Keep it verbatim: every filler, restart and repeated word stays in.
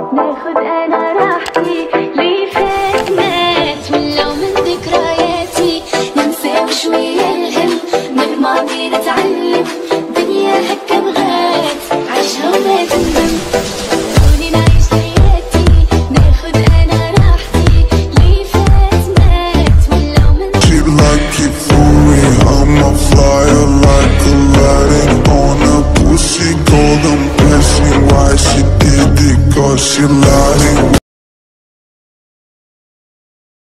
ناخد انا راحتي، ليه فات مات ولو من ذكرياتي، ننسى وشوية الهم من الماضي نتعلم، دنيا هكا